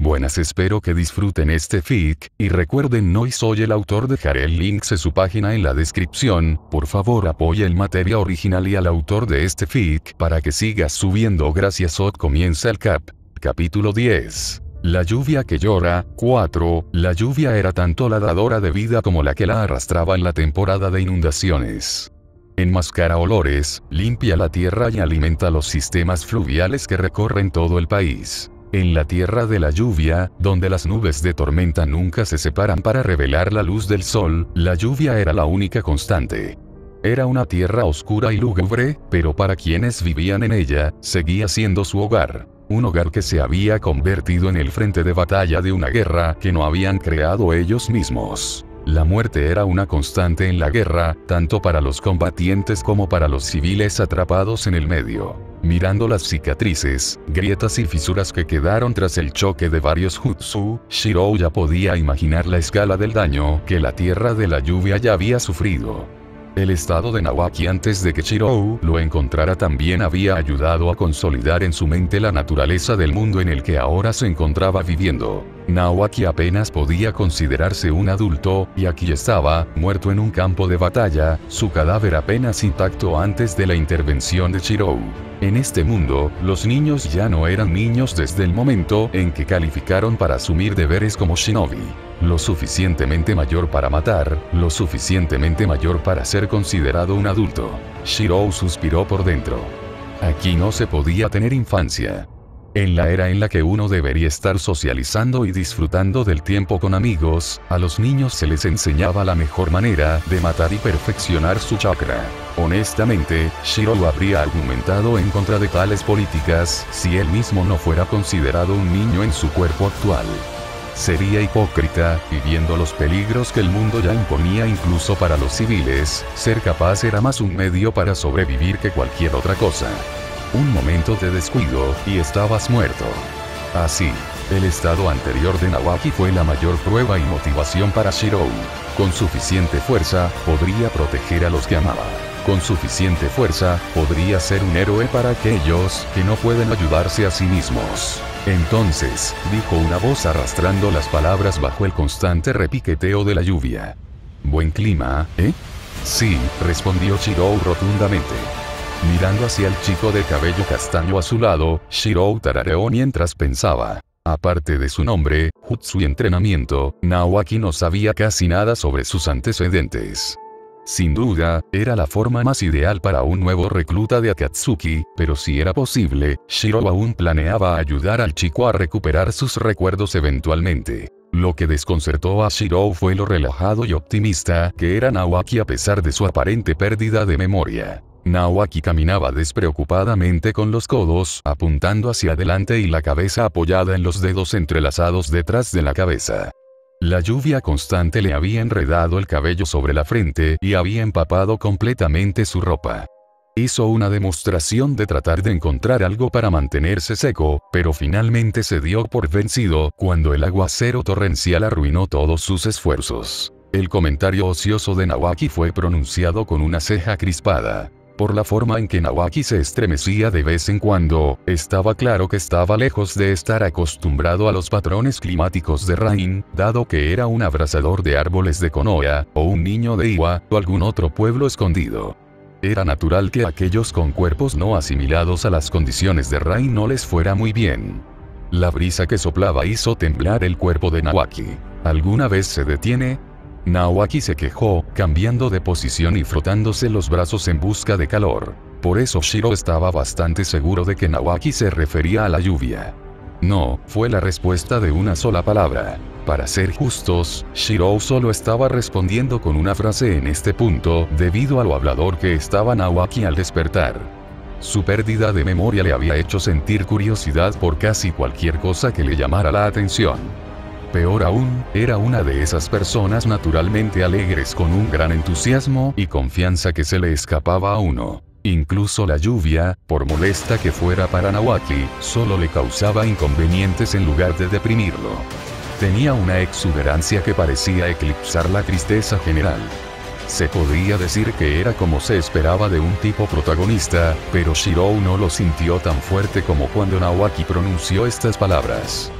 Buenas, espero que disfruten este fic, y recuerden, no soy el autor, dejaré el link de su página en la descripción. Por favor apoya el material original y al autor de este fic para que siga subiendo. Gracias. Comienza el capítulo 10. La lluvia que llora. 4. La lluvia era tanto la dadora de vida como la que la arrastraba en la temporada de inundaciones. Enmascara olores, limpia la tierra y alimenta los sistemas fluviales que recorren todo el país. En la tierra de la lluvia, donde las nubes de tormenta nunca se separan para revelar la luz del sol, la lluvia era la única constante. Era una tierra oscura y lúgubre, pero para quienes vivían en ella, seguía siendo su hogar. Un hogar que se había convertido en el frente de batalla de una guerra que no habían creado ellos mismos. La muerte era una constante en la guerra, tanto para los combatientes como para los civiles atrapados en el medio. Mirando las cicatrices, grietas y fisuras que quedaron tras el choque de varios jutsu, Shirou ya podía imaginar la escala del daño que la tierra de la lluvia ya había sufrido. El estado de Nawaki antes de que Shirou lo encontrara también había ayudado a consolidar en su mente la naturaleza del mundo en el que ahora se encontraba viviendo. Nawaki apenas podía considerarse un adulto, y aquí estaba, muerto en un campo de batalla, su cadáver apenas intacto antes de la intervención de Shirou. En este mundo, los niños ya no eran niños desde el momento en que calificaron para asumir deberes como shinobi. Lo suficientemente mayor para matar, lo suficientemente mayor para ser considerado un adulto. Shirou suspiró por dentro. Aquí no se podía tener infancia. En la era en la que uno debería estar socializando y disfrutando del tiempo con amigos, a los niños se les enseñaba la mejor manera de matar y perfeccionar su chakra. Honestamente, Shirou habría argumentado en contra de tales políticas si él mismo no fuera considerado un niño en su cuerpo actual. Sería hipócrita, y viendo los peligros que el mundo ya imponía incluso para los civiles, ser capaz era más un medio para sobrevivir que cualquier otra cosa. Un momento de descuido, y estabas muerto. Así, el estado anterior de Nawaki fue la mayor prueba y motivación para Shirou. Con suficiente fuerza, podría proteger a los que amaba. Con suficiente fuerza, podría ser un héroe para aquellos que no pueden ayudarse a sí mismos. Entonces, dijo una voz arrastrando las palabras bajo el constante repiqueteo de la lluvia. ¿Buen clima, eh? Sí, respondió Shirou rotundamente. Mirando hacia el chico de cabello castaño a su lado, Shirou tarareó mientras pensaba. Aparte de su nombre, jutsu y entrenamiento, Nawaki no sabía casi nada sobre sus antecedentes. Sin duda, era la forma más ideal para un nuevo recluta de Akatsuki, pero si era posible, Shirou aún planeaba ayudar al chico a recuperar sus recuerdos eventualmente. Lo que desconcertó a Shirou fue lo relajado y optimista que era Nawaki a pesar de su aparente pérdida de memoria. Nawaki caminaba despreocupadamente con los codos apuntando hacia adelante y la cabeza apoyada en los dedos entrelazados detrás de la cabeza. La lluvia constante le había enredado el cabello sobre la frente y había empapado completamente su ropa. Hizo una demostración de tratar de encontrar algo para mantenerse seco, pero finalmente se dio por vencido cuando el aguacero torrencial arruinó todos sus esfuerzos. El comentario ocioso de Nawaki fue pronunciado con una ceja crispada. Por la forma en que Nawaki se estremecía de vez en cuando, estaba claro que estaba lejos de estar acostumbrado a los patrones climáticos de Rain, dado que era un abrazador de árboles de Konoha, o un niño de Iwa, o algún otro pueblo escondido. Era natural que aquellos con cuerpos no asimilados a las condiciones de Rain no les fuera muy bien. La brisa que soplaba hizo temblar el cuerpo de Nawaki. ¿Alguna vez se detiene? Nawaki se quejó, cambiando de posición y frotándose los brazos en busca de calor. Por eso Shirou estaba bastante seguro de que Nawaki se refería a la lluvia. No, fue la respuesta de una sola palabra. Para ser justos, Shirou solo estaba respondiendo con una frase en este punto, debido a lo hablador que estaba Nawaki al despertar. Su pérdida de memoria le había hecho sentir curiosidad por casi cualquier cosa que le llamara la atención. Peor aún, era una de esas personas naturalmente alegres con un gran entusiasmo y confianza que se le escapaba a uno. Incluso la lluvia, por molesta que fuera para Nawaki, solo le causaba inconvenientes en lugar de deprimirlo. Tenía una exuberancia que parecía eclipsar la tristeza general. Se podría decir que era como se esperaba de un tipo protagonista, pero Shirou no lo sintió tan fuerte como cuando Nawaki pronunció estas palabras.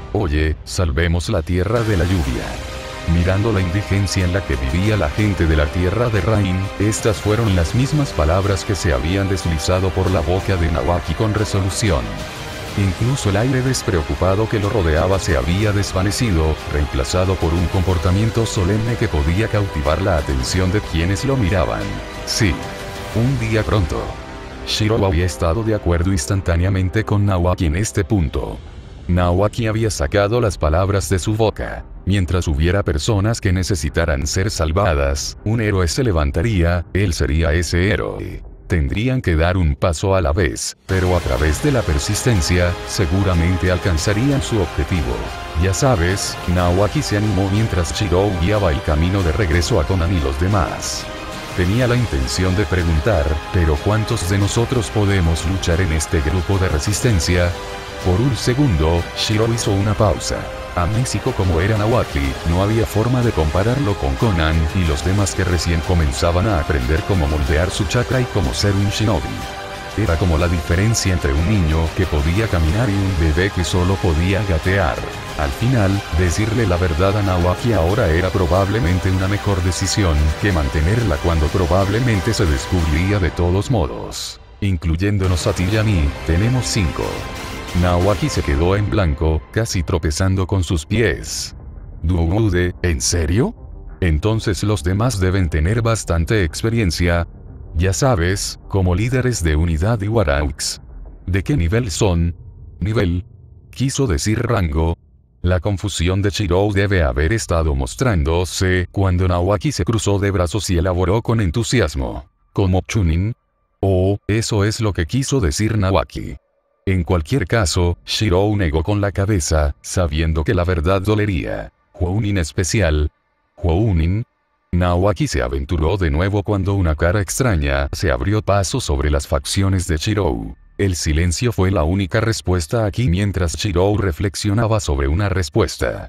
Oye, salvemos la tierra de la lluvia. Mirando la indigencia en la que vivía la gente de la tierra de Rain, estas fueron las mismas palabras que se habían deslizado por la boca de Nawaki con resolución. Incluso el aire despreocupado que lo rodeaba se había desvanecido, reemplazado por un comportamiento solemne que podía cautivar la atención de quienes lo miraban. Sí. Un día pronto. Shiro había estado de acuerdo instantáneamente con Nawaki en este punto. Nawaki había sacado las palabras de su boca. Mientras hubiera personas que necesitaran ser salvadas, un héroe se levantaría, él sería ese héroe. Tendrían que dar un paso a la vez, pero a través de la persistencia, seguramente alcanzarían su objetivo. Ya sabes, Nawaki se animó mientras Shiro guiaba el camino de regreso a Conan y los demás. Tenía la intención de preguntar, ¿pero cuántos de nosotros podemos luchar en este grupo de resistencia? Por un segundo, Shiro hizo una pausa. Amnésico como era Nawaki, no había forma de compararlo con Conan y los demás que recién comenzaban a aprender cómo moldear su chakra y cómo ser un shinobi. Era como la diferencia entre un niño que podía caminar y un bebé que solo podía gatear. Al final, decirle la verdad a Nawaki ahora era probablemente una mejor decisión que mantenerla cuando probablemente se descubriría de todos modos. Incluyéndonos a ti y a mí, tenemos 5. Nawaki se quedó en blanco, casi tropezando con sus pies. ¿Duude, en serio? Entonces los demás deben tener bastante experiencia. Ya sabes, como líderes de unidad y Waraux. ¿De qué nivel son? ¿Nivel? Quiso decir rango. La confusión de Shiro debe haber estado mostrándose cuando Nawaki se cruzó de brazos y elaboró con entusiasmo. ¿Como Chunin? Oh, eso es lo que quiso decir Nawaki. En cualquier caso, Shiro negó con la cabeza, sabiendo que la verdad dolería. ¿Hounin especial? ¿Hounin? Nawaki se aventuró de nuevo cuando una cara extraña se abrió paso sobre las facciones de Shiro. El silencio fue la única respuesta aquí mientras Shiro reflexionaba sobre una respuesta.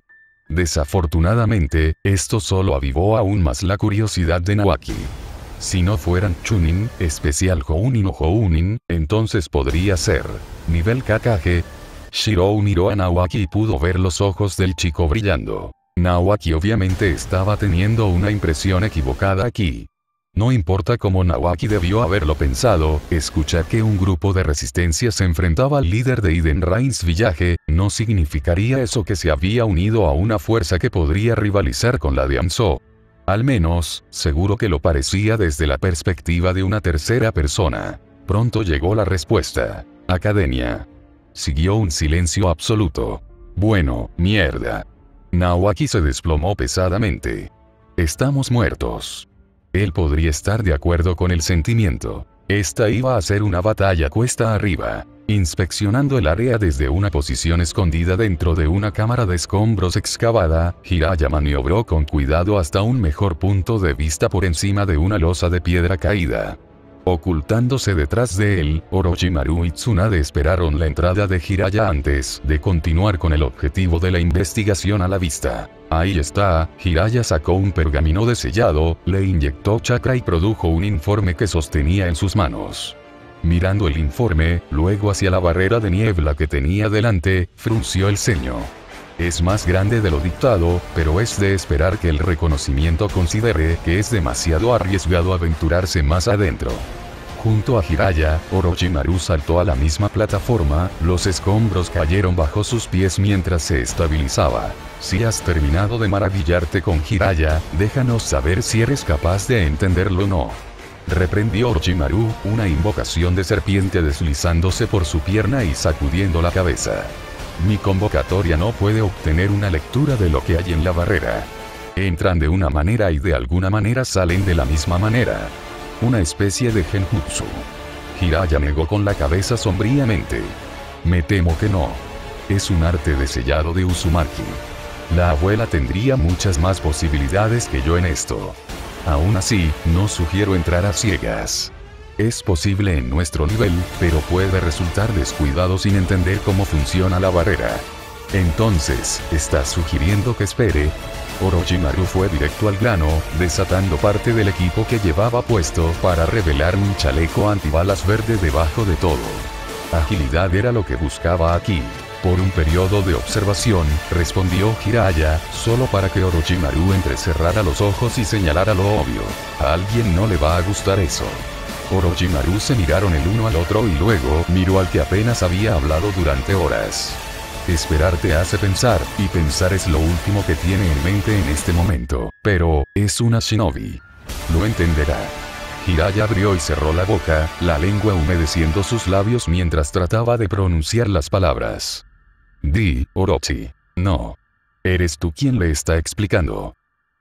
Desafortunadamente, esto solo avivó aún más la curiosidad de Nawaki. Si no fueran Chunin, especial Hounin o Hounin, entonces podría ser nivel Kakage. Shiro miró a Nawaki y pudo ver los ojos del chico brillando. Nawaki obviamente estaba teniendo una impresión equivocada aquí. No importa cómo Nawaki debió haberlo pensado, escuchar que un grupo de resistencia se enfrentaba al líder de Iden Rains Village, no significaría eso que se había unido a una fuerza que podría rivalizar con la de Amso. Al menos, seguro que lo parecía desde la perspectiva de una tercera persona. Pronto llegó la respuesta. Academia. Siguió un silencio absoluto. Bueno, mierda. Nawaki se desplomó pesadamente. Estamos muertos. Él podría estar de acuerdo con el sentimiento. Esta iba a ser una batalla cuesta arriba. Inspeccionando el área desde una posición escondida dentro de una cámara de escombros excavada, Jiraiya maniobró con cuidado hasta un mejor punto de vista por encima de una losa de piedra caída. Ocultándose detrás de él, Orochimaru y Tsunade esperaron la entrada de Jiraiya antes de continuar con el objetivo de la investigación a la vista. Ahí está, Jiraiya sacó un pergamino desellado, le inyectó chakra y produjo un informe que sostenía en sus manos. Mirando el informe, luego hacia la barrera de niebla que tenía delante, frunció el ceño. Es más grande de lo dictado, pero es de esperar que el reconocimiento considere que es demasiado arriesgado aventurarse más adentro. Junto a Jiraiya, Orochimaru saltó a la misma plataforma, los escombros cayeron bajo sus pies mientras se estabilizaba. Si has terminado de maravillarte con Jiraiya, déjanos saber si eres capaz de entenderlo o no. Reprendió Orochimaru, una invocación de serpiente deslizándose por su pierna y sacudiendo la cabeza. Mi convocatoria no puede obtener una lectura de lo que hay en la barrera. Entran de una manera y de alguna manera salen de la misma manera. Una especie de genjutsu. Jiraiya negó con la cabeza sombríamente. Me temo que no. Es un arte de sellado de Uzumaki. La abuela tendría muchas más posibilidades que yo en esto. Aún así, no sugiero entrar a ciegas. Es posible en nuestro nivel, pero puede resultar descuidado sin entender cómo funciona la barrera. Entonces, ¿estás sugiriendo que espere? Orochimaru fue directo al grano, desatando parte del equipo que llevaba puesto para revelar un chaleco antibalas verde debajo de todo. Agilidad era lo que buscaba aquí. Por un periodo de observación, respondió Jiraiya, solo para que Orochimaru entrecerrara los ojos y señalara lo obvio. A alguien no le va a gustar eso. Orochimaru se miraron el uno al otro y luego miró al que apenas había hablado durante horas. Esperar te hace pensar, y pensar es lo último que tiene en mente en este momento, pero, es una shinobi. Lo entenderá. Jiraiya abrió y cerró la boca, la lengua humedeciendo sus labios mientras trataba de pronunciar las palabras. Di, Orochi. No. Eres tú quien le está explicando.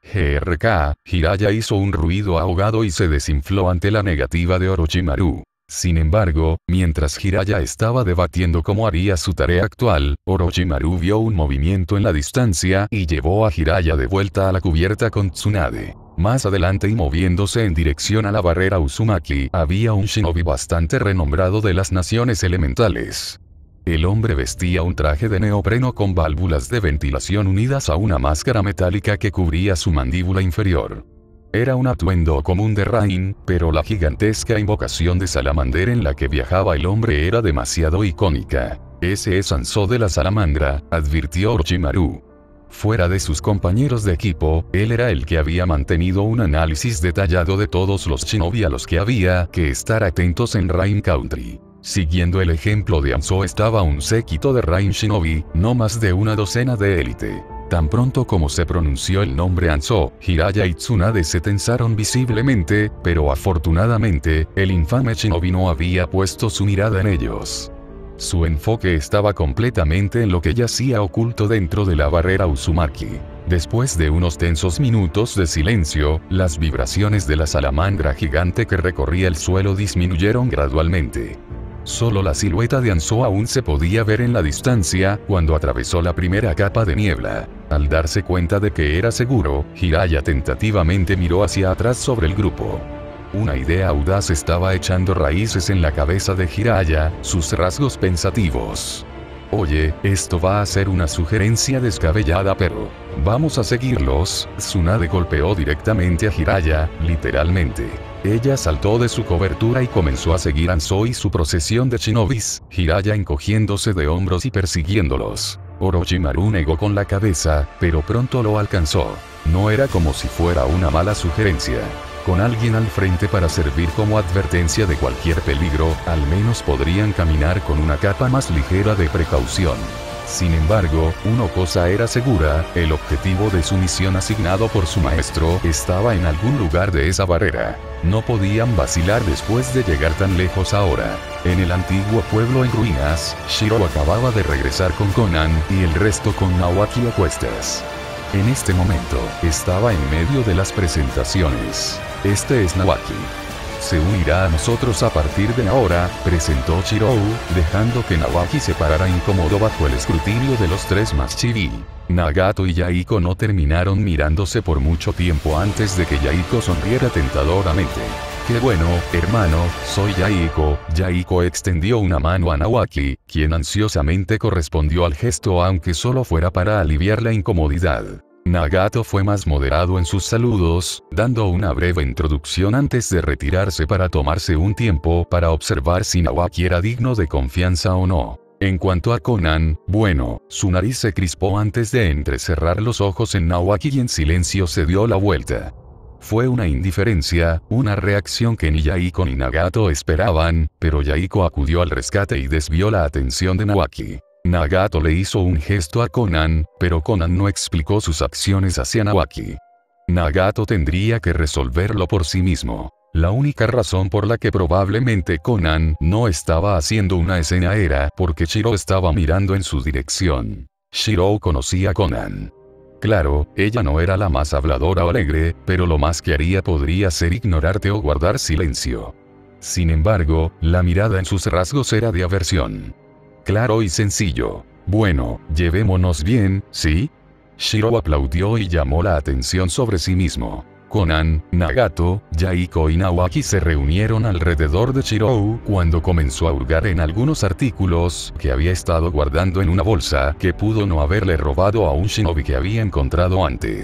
Jiraiya hizo un ruido ahogado y se desinfló ante la negativa de Orochimaru. Sin embargo, mientras Jiraiya estaba debatiendo cómo haría su tarea actual, Orochimaru vio un movimiento en la distancia y llevó a Jiraiya de vuelta a la cubierta con Tsunade. Más adelante y moviéndose en dirección a la barrera Uzumaki, había un shinobi bastante renombrado de las naciones elementales. El hombre vestía un traje de neopreno con válvulas de ventilación unidas a una máscara metálica que cubría su mandíbula inferior. Era un atuendo común de Rain, pero la gigantesca invocación de Salamander en la que viajaba el hombre era demasiado icónica. Ese es Hanzo de la Salamandra, advirtió Orochimaru. Fuera de sus compañeros de equipo, él era el que había mantenido un análisis detallado de todos los shinobi a los que había que estar atentos en Rain Country. Siguiendo el ejemplo de Hanzo estaba un séquito de Rain Shinobi, no más de una docena de élite. Tan pronto como se pronunció el nombre Hanzo, Jiraiya y Tsunade se tensaron visiblemente, pero afortunadamente, el infame shinobi no había puesto su mirada en ellos. Su enfoque estaba completamente en lo que yacía oculto dentro de la barrera Uzumaki. Después de unos tensos minutos de silencio, las vibraciones de la salamandra gigante que recorría el suelo disminuyeron gradualmente. Solo la silueta de Hanzo aún se podía ver en la distancia, cuando atravesó la primera capa de niebla. Al darse cuenta de que era seguro, Jiraiya tentativamente miró hacia atrás sobre el grupo. Una idea audaz estaba echando raíces en la cabeza de Jiraiya, sus rasgos pensativos. Oye, esto va a ser una sugerencia descabellada pero... ¿vamos a seguirlos? Tsunade golpeó directamente a Jiraiya, literalmente. Ella saltó de su cobertura y comenzó a seguir a Hanzo y su procesión de shinobis, Jiraiya encogiéndose de hombros y persiguiéndolos. Orochimaru negó con la cabeza, pero pronto lo alcanzó. No era como si fuera una mala sugerencia. Con alguien al frente para servir como advertencia de cualquier peligro, al menos podrían caminar con una capa más ligera de precaución. Sin embargo, una cosa era segura, el objetivo de su misión asignado por su maestro estaba en algún lugar de esa barrera. No podían vacilar después de llegar tan lejos ahora. En el antiguo pueblo en ruinas, Shiro acababa de regresar con Konan y el resto con Naoaki a cuestas. En este momento, estaba en medio de las presentaciones. Este es Naoaki. Se unirá a nosotros a partir de ahora, presentó Shirou, dejando que Naoaki se parara incómodo bajo el escrutinio de los tres más chibi. Nagato y Yaiko no terminaron mirándose por mucho tiempo antes de que Yaiko sonriera tentadoramente. ¡Qué bueno, hermano, soy Yaiko! Yaiko extendió una mano a Naoaki, quien ansiosamente correspondió al gesto aunque solo fuera para aliviar la incomodidad. Nagato fue más moderado en sus saludos, dando una breve introducción antes de retirarse para tomarse un tiempo para observar si Naoaki era digno de confianza o no. En cuanto a Konan, bueno, su nariz se crispó antes de entrecerrar los ojos en Naoaki y en silencio se dio la vuelta. Fue una indiferencia, una reacción que ni Yaiko ni Nagato esperaban, pero Yaiko acudió al rescate y desvió la atención de Naoaki. Nagato le hizo un gesto a Konan, pero Konan no explicó sus acciones hacia Naoaki. Nagato tendría que resolverlo por sí mismo. La única razón por la que probablemente Konan no estaba haciendo una escena era porque Shiro estaba mirando en su dirección. Shiro conocía a Konan. Claro, ella no era la más habladora o alegre, pero lo más que haría podría ser ignorarte o guardar silencio. Sin embargo, la mirada en sus rasgos era de aversión. Claro y sencillo. Bueno, llevémonos bien, ¿sí? Shiro aplaudió y llamó la atención sobre sí mismo. Konan, Nagato, Yaiko y Naoaki se reunieron alrededor de Shirou cuando comenzó a hurgar en algunos artículos que había estado guardando en una bolsa que pudo no haberle robado a un shinobi que había encontrado antes.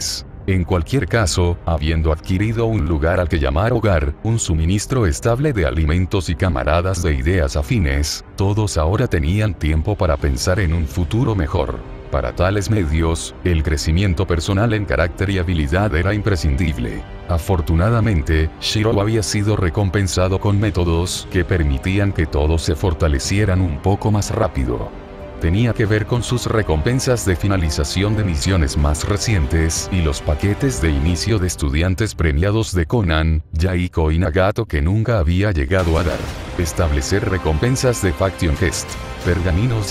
En cualquier caso, habiendo adquirido un lugar al que llamar hogar, un suministro estable de alimentos y camaradas de ideas afines, todos ahora tenían tiempo para pensar en un futuro mejor. Para tales medios, el crecimiento personal en carácter y habilidad era imprescindible. Afortunadamente, Shiro había sido recompensado con métodos que permitían que todos se fortalecieran un poco más rápido. Tenía que ver con sus recompensas de finalización de misiones más recientes y los paquetes de inicio de estudiantes premiados de Conan, Yaiko y Nagato que nunca había llegado a dar. Establecer recompensas de Faction Quest. Pergaminos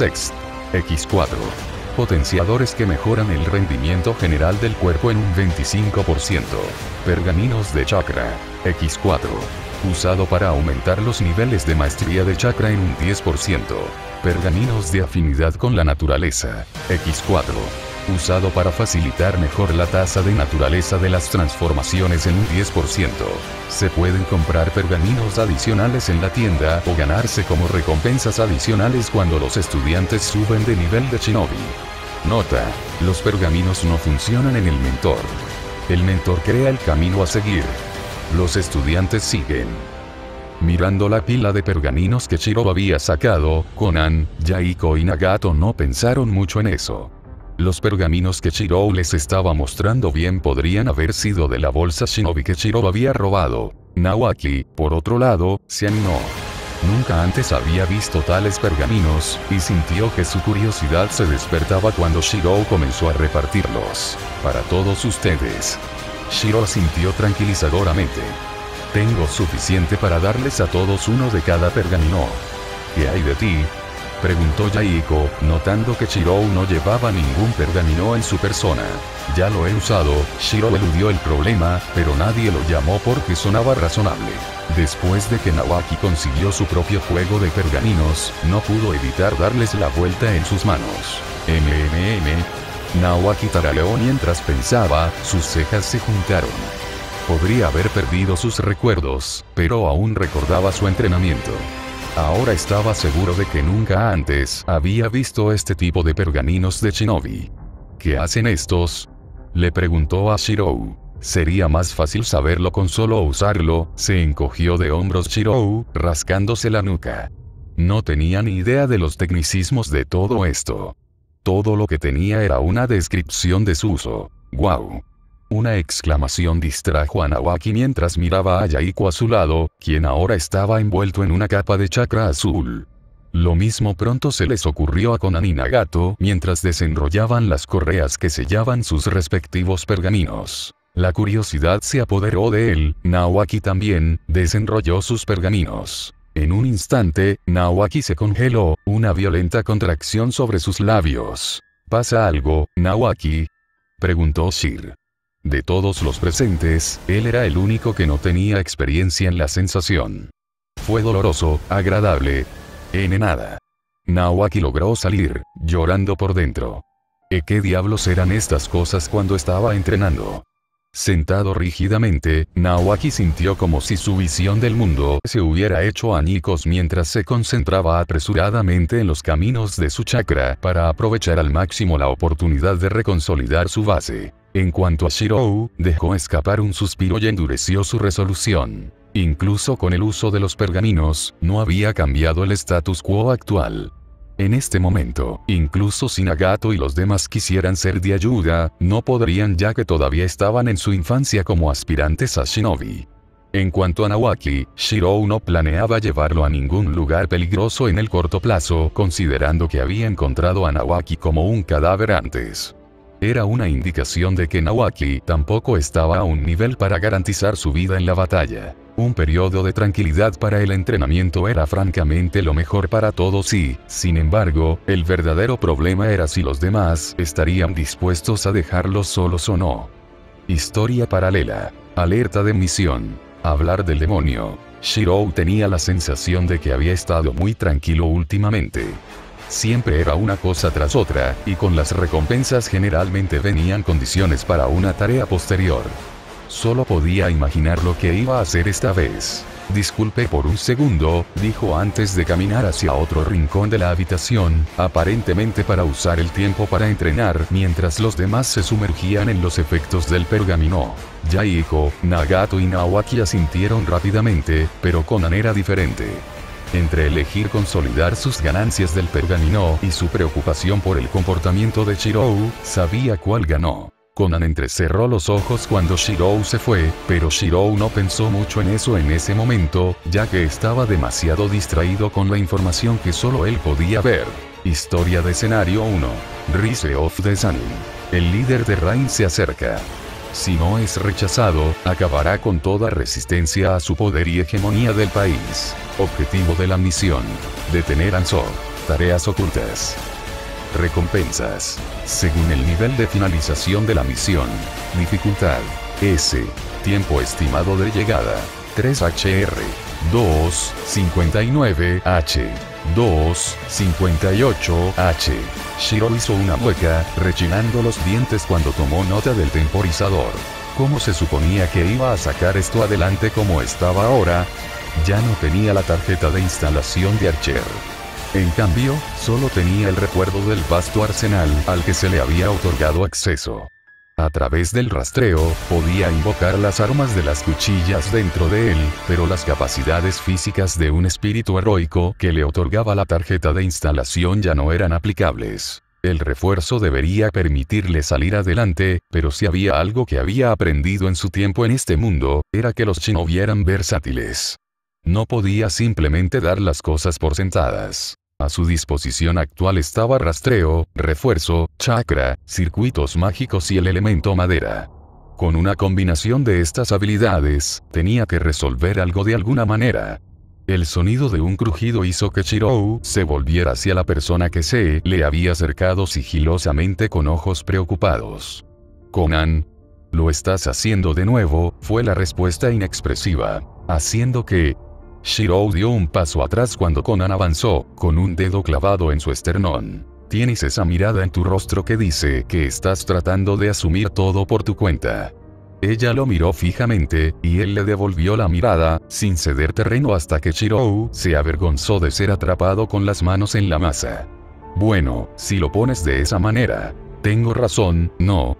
X4. Potenciadores que mejoran el rendimiento general del cuerpo en un 25%. Pergaminos de chakra. X4. Usado para aumentar los niveles de maestría de chakra en un 10%. Pergaminos de afinidad con la naturaleza. X4. Usado para facilitar mejor la tasa de naturaleza de las transformaciones en un 10%. Se pueden comprar pergaminos adicionales en la tienda o ganarse como recompensas adicionales cuando los estudiantes suben de nivel de Shinobi. Nota: los pergaminos no funcionan en el mentor. El mentor crea el camino a seguir. Los estudiantes siguen. Mirando la pila de pergaminos que Shiro había sacado, Conan, Yaiko y Nagato no pensaron mucho en eso. Los pergaminos que Shiro les estaba mostrando bien podrían haber sido de la bolsa Shinobi que Shiro había robado. Naoaki, por otro lado, se animó. Nunca antes había visto tales pergaminos, y sintió que su curiosidad se despertaba cuando Shiro comenzó a repartirlos. Para todos ustedes. Shiro sintió tranquilizadoramente. Tengo suficiente para darles a todos uno de cada pergamino. ¿Qué hay de ti?, preguntó Yaiko, notando que Shiro no llevaba ningún pergamino en su persona. Ya lo he usado. Shiro eludió el problema, pero nadie lo llamó porque sonaba razonable. Después de que Naoaki consiguió su propio juego de pergaminos, no pudo evitar darles la vuelta en sus manos. Naoaki taraleó mientras pensaba, sus cejas se juntaron. Podría haber perdido sus recuerdos, pero aún recordaba su entrenamiento. Ahora estaba seguro de que nunca antes había visto este tipo de pergaminos de Shinobi. ¿Qué hacen estos?, le preguntó a Shiro. Sería más fácil saberlo con solo usarlo. Se encogió de hombros Shiro, rascándose la nuca. No tenía ni idea de los tecnicismos de todo esto. Todo lo que tenía era una descripción de su uso. ¡Guau! Una exclamación distrajo a Naoaki mientras miraba a Yaiko a su lado, quien ahora estaba envuelto en una capa de chakra azul. Lo mismo pronto se les ocurrió a Conan y Nagato mientras desenrollaban las correas que sellaban sus respectivos pergaminos. La curiosidad se apoderó de él. Naoaki también desenrolló sus pergaminos. En un instante, Naoaki se congeló, una violenta contracción sobre sus labios. ¿Pasa algo, Naoaki?, preguntó Shir. De todos los presentes, él era el único que no tenía experiencia en la sensación. Fue doloroso, agradable. Nada. Naoaki logró salir, llorando por dentro. ¿Qué diablos eran estas cosas cuando estaba entrenando? Sentado rígidamente, Naoaki sintió como si su visión del mundo se hubiera hecho añicos mientras se concentraba apresuradamente en los caminos de su chakra para aprovechar al máximo la oportunidad de reconsolidar su base. En cuanto a Shiro, dejó escapar un suspiro y endureció su resolución. Incluso con el uso de los pergaminos, no había cambiado el status quo actual. En este momento, incluso si Nagato y los demás quisieran ser de ayuda, no podrían ya que todavía estaban en su infancia como aspirantes a Shinobi. En cuanto a Naoaki, Shiro no planeaba llevarlo a ningún lugar peligroso en el corto plazo, considerando que había encontrado a Naoaki como un cadáver antes. Era una indicación de que Naoaki tampoco estaba a un nivel para garantizar su vida en la batalla. Un periodo de tranquilidad para el entrenamiento era francamente lo mejor para todos y, sin embargo, el verdadero problema era si los demás estarían dispuestos a dejarlos solos o no. Historia paralela. Alerta de misión. Hablar del demonio. Shiro tenía la sensación de que había estado muy tranquilo últimamente. Siempre era una cosa tras otra, y con las recompensas generalmente venían condiciones para una tarea posterior. Solo podía imaginar lo que iba a hacer esta vez. Disculpe por un segundo, dijo antes de caminar hacia otro rincón de la habitación, aparentemente para usar el tiempo para entrenar mientras los demás se sumergían en los efectos del pergamino. Yahiko, Nagato y Naoaki asintieron rápidamente, pero Conan era diferente. Entre elegir consolidar sus ganancias del pergamino y su preocupación por el comportamiento de Shirou, sabía cuál ganó. Conan entrecerró los ojos cuando Shirou se fue, pero Shirou no pensó mucho en eso en ese momento, ya que estaba demasiado distraído con la información que solo él podía ver. Historia de escenario 1. Rise of the Sun. El líder de Rain se acerca. Si no es rechazado, acabará con toda resistencia a su poder y hegemonía del país. Objetivo de la misión: detener a Hanzo. Tareas ocultas. Recompensas. Según el nivel de finalización de la misión. Dificultad: S. Tiempo estimado de llegada: 3 HR. 2, 59 H. 2, 58 H. Shiro hizo una mueca, rechinando los dientes cuando tomó nota del temporizador. ¿Cómo se suponía que iba a sacar esto adelante como estaba ahora? Ya no tenía la tarjeta de instalación de Archer. En cambio, solo tenía el recuerdo del vasto arsenal al que se le había otorgado acceso. A través del rastreo, podía invocar las armas de las cuchillas dentro de él, pero las capacidades físicas de un espíritu heroico que le otorgaba la tarjeta de instalación ya no eran aplicables. El refuerzo debería permitirle salir adelante, pero si había algo que había aprendido en su tiempo en este mundo, era que los shinobi eran versátiles. No podía simplemente dar las cosas por sentadas. A su disposición actual estaba rastreo, refuerzo, chakra, circuitos mágicos y el elemento madera. Con una combinación de estas habilidades, tenía que resolver algo de alguna manera. El sonido de un crujido hizo que Shirou se volviera hacia la persona que se le había acercado sigilosamente con ojos preocupados. «Conan, ¿lo estás haciendo de nuevo?», fue la respuesta inexpresiva, haciendo que Shirou dio un paso atrás cuando Conan avanzó, con un dedo clavado en su esternón. «Tienes esa mirada en tu rostro que dice que estás tratando de asumir todo por tu cuenta». Ella lo miró fijamente, y él le devolvió la mirada, sin ceder terreno hasta que Shirou se avergonzó de ser atrapado con las manos en la masa. «Bueno, si lo pones de esa manera, tengo razón, ¿no?».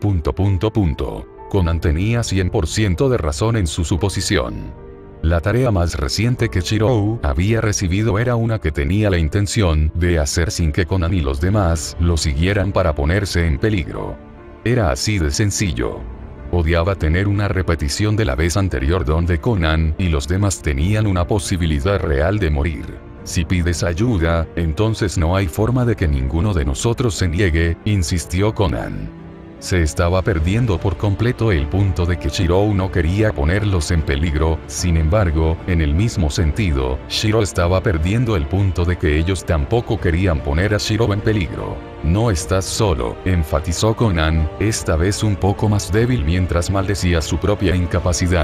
Conan tenía 100% de razón en su suposición. La tarea más reciente que Shirou había recibido era una que tenía la intención de hacer sin que Conan y los demás lo siguieran para ponerse en peligro. Era así de sencillo. Odiaba tener una repetición de la vez anterior donde Conan y los demás tenían una posibilidad real de morir. «Si pides ayuda, entonces no hay forma de que ninguno de nosotros se niegue», insistió Conan. Se estaba perdiendo por completo el punto de que Shirou no quería ponerlos en peligro, sin embargo, en el mismo sentido, Shiro estaba perdiendo el punto de que ellos tampoco querían poner a Shirou en peligro. «No estás solo», enfatizó Conan, esta vez un poco más débil mientras maldecía su propia incapacidad.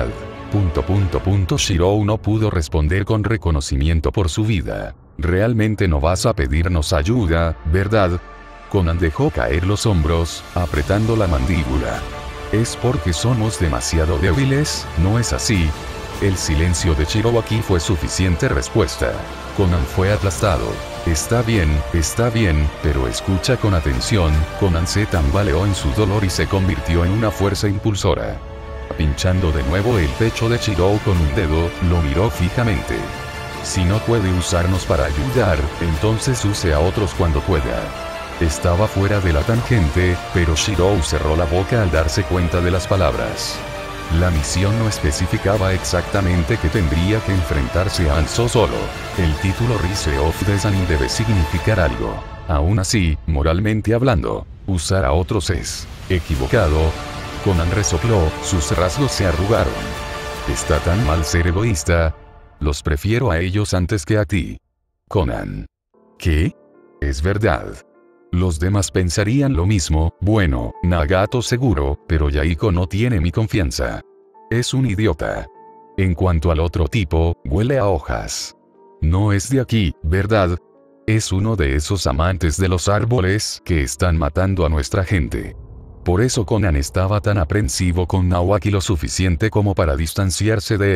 Shirou no pudo responder con reconocimiento por su vida. «¿Realmente no vas a pedirnos ayuda, verdad?». Conan dejó caer los hombros, apretando la mandíbula. «¿Es porque somos demasiado débiles, no es así?». El silencio de Shirou aquí fue suficiente respuesta. Conan fue aplastado. Está bien, pero escucha con atención». Conan se tambaleó en su dolor y se convirtió en una fuerza impulsora. Pinchando de nuevo el pecho de Shirou con un dedo, lo miró fijamente. «Si no puede usarnos para ayudar, entonces use a otros cuando pueda». Estaba fuera de la tangente, pero Shirou cerró la boca al darse cuenta de las palabras. La misión no especificaba exactamente que tendría que enfrentarse a Hanzo solo. El título Rise of the Sun debe significar algo. Aún así, moralmente hablando, usar a otros es equivocado. Conan resopló, sus rasgos se arrugaron. «¿Está tan mal ser egoísta? Los prefiero a ellos antes que a ti». Conan. «¿Qué? Es verdad. Los demás pensarían lo mismo, bueno, Nagato seguro, pero Yahiko no tiene mi confianza. Es un idiota. En cuanto al otro tipo, huele a hojas. No es de aquí, ¿verdad? Es uno de esos amantes de los árboles que están matando a nuestra gente». Por eso Conan estaba tan aprensivo con Naoaki lo suficiente como para distanciarse de él.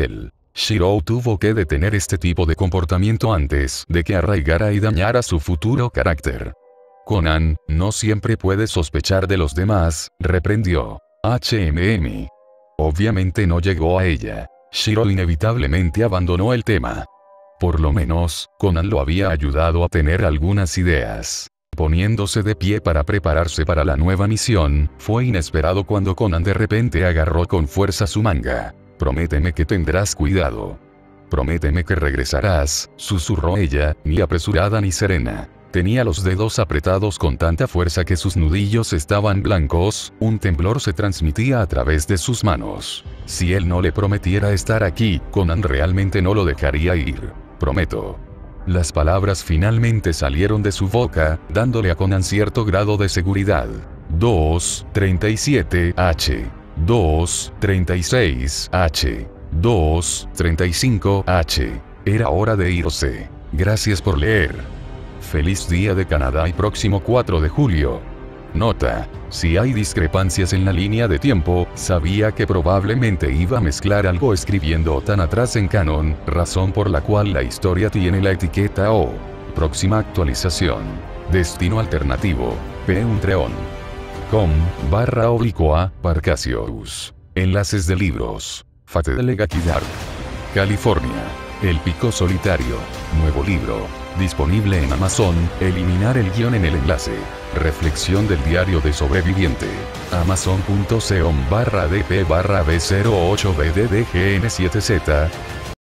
Shirou tuvo que detener este tipo de comportamiento antes de que arraigara y dañara su futuro carácter. Conan, no siempre puedes sospechar de los demás, reprendió. Obviamente no llegó a ella. Shirou inevitablemente abandonó el tema. Por lo menos, Conan lo había ayudado a tener algunas ideas. Poniéndose de pie para prepararse para la nueva misión, fue inesperado cuando Conan de repente agarró con fuerza su manga. Prométeme que tendrás cuidado. Prométeme que regresarás, susurró ella, ni apresurada ni serena. Tenía los dedos apretados con tanta fuerza que sus nudillos estaban blancos, un temblor se transmitía a través de sus manos. Si él no le prometiera estar aquí, Conan realmente no lo dejaría ir. Prometo. Las palabras finalmente salieron de su boca, dándole a Conan cierto grado de seguridad. 2:37 H. 2:36 H. 2:35 H. Era hora de irse. Gracias por leer. Feliz día de Canadá y próximo 4 de julio. Nota. Si hay discrepancias en la línea de tiempo, sabía que probablemente iba a mezclar algo escribiendo tan atrás en canon, razón por la cual la historia tiene la etiqueta O. Próxima actualización. Destino alternativo. patreon.com/Barcacious. Enlaces de libros. Fate de Legakidar. California. El Pico Solitario. Nuevo libro. Disponible en Amazon. Eliminar el guión en el enlace. Reflexión del diario de sobreviviente. Amazon.com/dp/b08bddgn7z